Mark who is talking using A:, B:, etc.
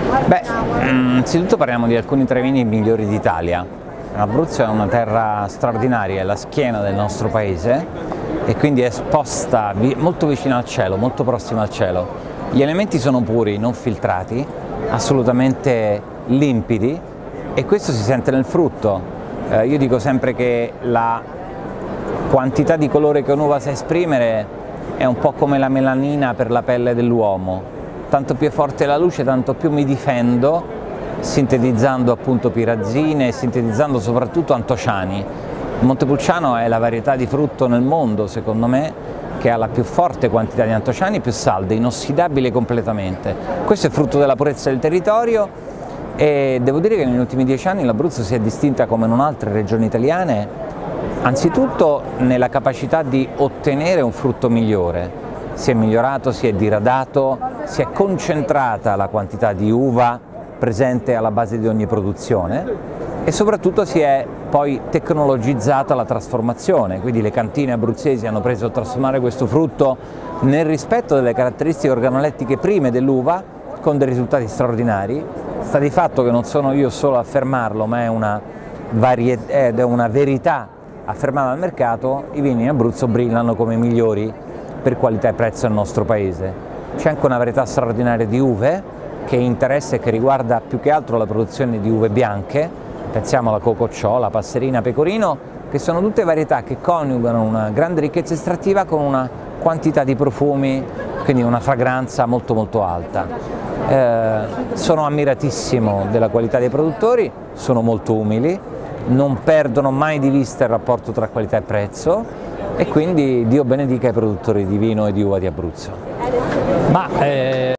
A: Beh, innanzitutto parliamo di alcuni tra i vini migliori d'Italia. L'Abruzzo è una terra straordinaria, è la schiena del nostro paese e quindi è esposta molto vicino al cielo, molto prossima al cielo. Gli elementi sono puri, non filtrati, assolutamente limpidi e questo si sente nel frutto. Io dico sempre che la quantità di colore che un'uva sa esprimere è un po' come la melanina per la pelle dell'uomo. Tanto più è forte la luce, tanto più mi difendo, sintetizzando appunto pirazzine e sintetizzando soprattutto antociani. Montepulciano è la varietà di frutto nel mondo, secondo me, che ha la più forte quantità di antociani, più salde, inossidabile completamente. Questo è frutto della purezza del territorio e devo dire che negli ultimi 10 anni l'Abruzzo si è distinta come non altre regioni italiane, anzitutto nella capacità di ottenere un frutto migliore. Si è migliorato, si è diradato, si è concentrata la quantità di uva presente alla base di ogni produzione e soprattutto si è poi tecnologizzata la trasformazione, quindi le cantine abruzzesi hanno preso a trasformare questo frutto nel rispetto delle caratteristiche organolettiche prime dell'uva con dei risultati straordinari. Sta di fatto che non sono io solo a affermarlo, ma è una verità affermata dal mercato, i vini in Abruzzo brillano come i migliori per qualità e prezzo nel nostro paese. C'è anche una varietà straordinaria di uve che interessa e che riguarda più che altro la produzione di uve bianche, pensiamo alla Cococciò, la Passerina, Pecorino, che sono tutte varietà che coniugano una grande ricchezza estrattiva con una quantità di profumi, quindi una fragranza molto molto alta. Sono ammiratissimo della qualità dei produttori, sono molto umili, non perdono mai di vista il rapporto tra qualità e prezzo e quindi Dio benedica i produttori di vino e di uva di Abruzzo.